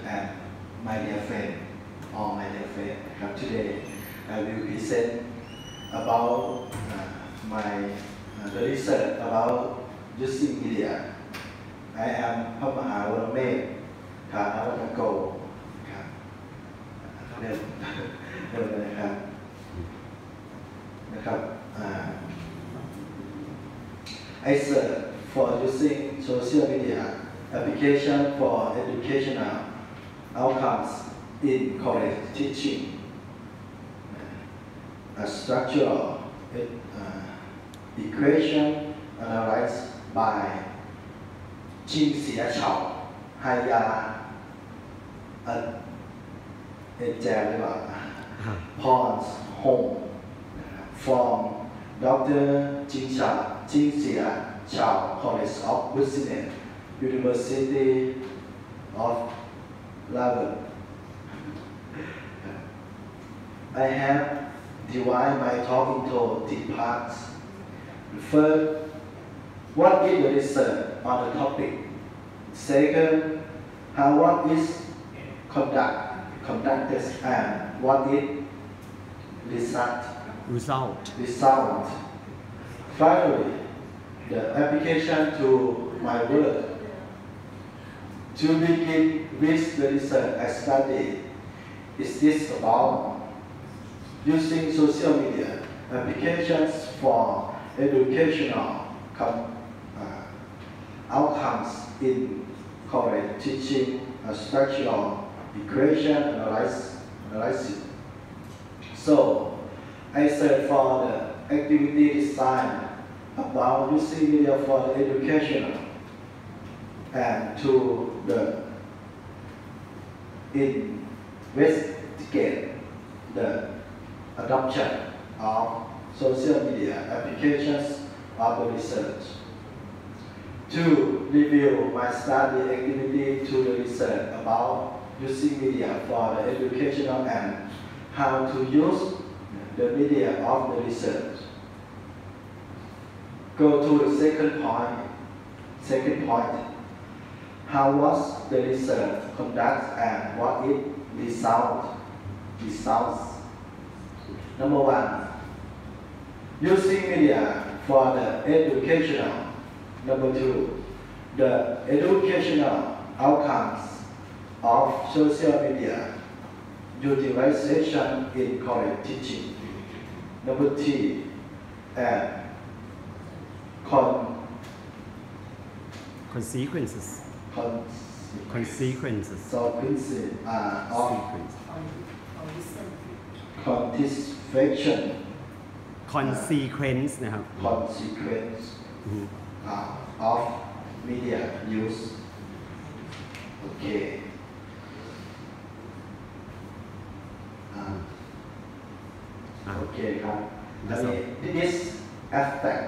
and my dear friend, all my dear friend. Today I will present about my the research about using media. I am พระมหาวรเมธ ฐานวัฒโกครับเริ่มเลยนะครับ I search for using social media application for educational outcomes in college teaching. A structural equation analyzed by ชิงเสียเฉาไฮยาเอเจนหรือเปล่า Pons Home from Dr. จิงเสียเฉา College of Business University of London. I have divided my talk into 3 parts. First, what is the research on the topic? Second, what is conducted and what is result. Finally, the application to my work. To begin with the research I studied, is this about using social media applications for educational outcomes in college teaching, a structural equation analysis. So I searched for the activity design about using media for the educational and to the investigate the adoption of social media applications of the research. To review my study activity to the research about using media for the educational and how to use the media of the research. Go to the second point. How was the research conducted and what it results? Number 1. Using media for the educational. Number 2. The educational outcomes of social media utilization in college teaching. Number 3. And consequences of quantification. consequence นะครับ consequence of media use. Okay. Okay ครับ This aspect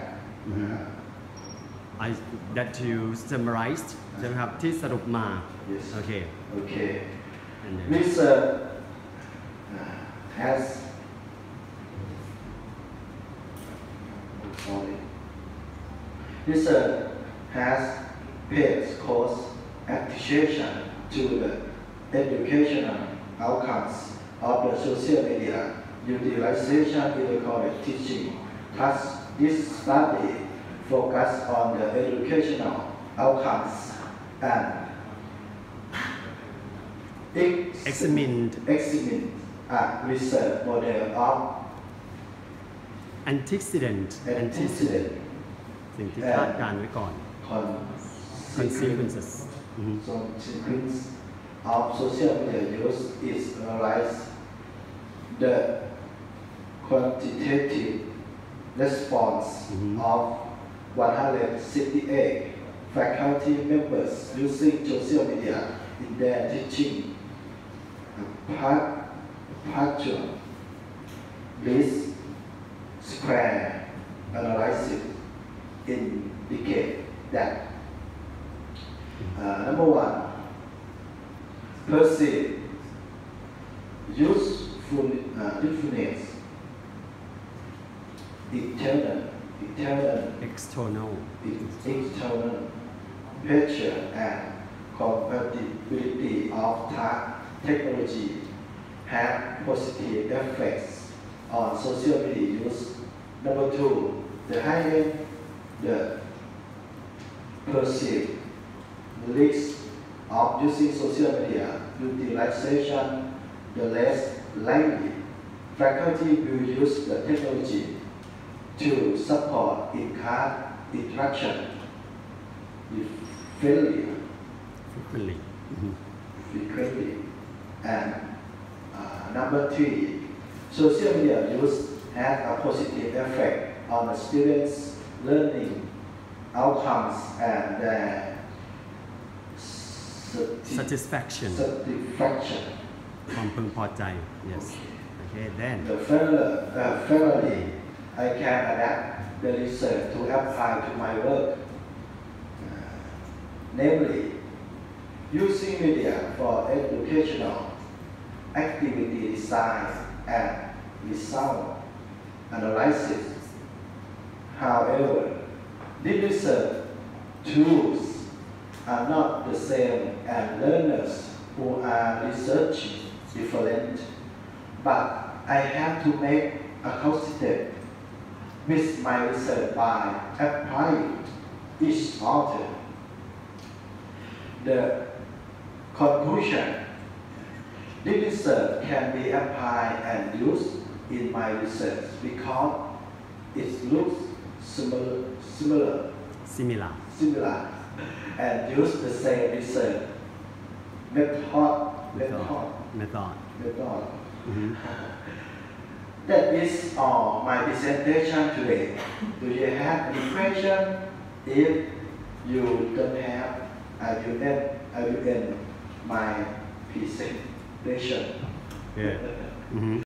that you summarized ใช่ไหมครับที่สรุปมา Yes. โอเค Okay. Research has Research has paid close attention to the educational outcomes of the social media utilization in the college teaching. Thus, this study focused on the educational outcomes and examined a research model of antecedent สิ่งที่คาดการณ์ไว้ก่อน consequences consequence of social media use is analyzed. The quantitative response of 168 faculty members using social media in their teaching. Partial least square analysis indicate that number 1, perceive usefulness, external pressure and compatibility of technology have positive effects on social media use. Number two, the higher the perceived risks of using social media utilization, the less likely faculty will use the technology to support in-class interaction frequently. And number three, social media use has a positive effect on the students' learning outcomes and their satisfaction ความพึงพอใจ yes okay then finally I can adapt the research to apply to my work, namely using media for educational activity design and result analysis. However, these research tools are not the same and learners who are researching different, but I have to make a consistent with my research by applying each author. The conclusion: this research can be applied and used in my research because it looks similar and use the same research method. That is all my presentation today. Do you have any question? If you don't have, I will end my presentation. Yeah.